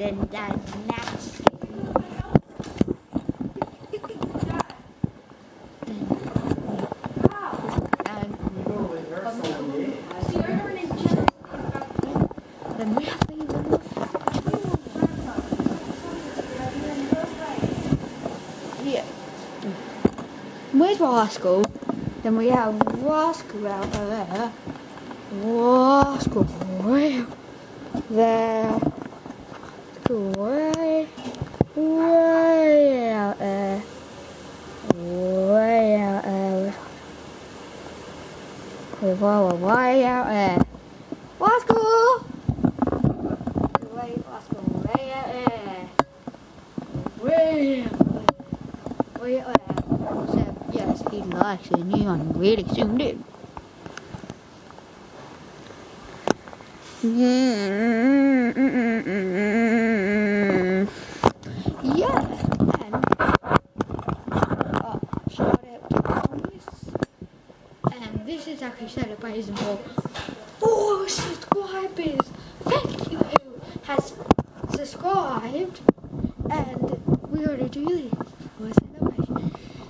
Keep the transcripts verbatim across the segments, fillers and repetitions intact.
then that's nasty. And then we have these yeah. Where's Rascal? Then we have Rascal out there. Rascal way there. Way, way out there. Way out there. Way, way, way out there. Rascal! Way, Rascal, way out there. Way out there. Way out there. So, yes, he likes it, and you I'm really zoomed in. Yeah, and uh, shout out to Thomas. And this is actually celebrating for four subscribers. Thank you who has subscribed. And we're gonna do this for a celebration.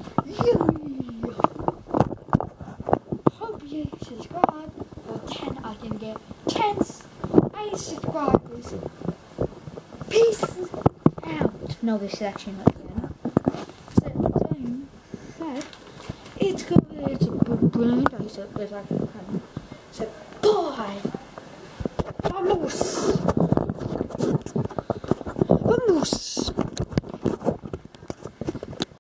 Hope you subscribe. For ten, I can get ten eight subscribers. Peace out. No, this is actually not again. So, so, it's good. It's a brilliant day. So, there's like a So, bye.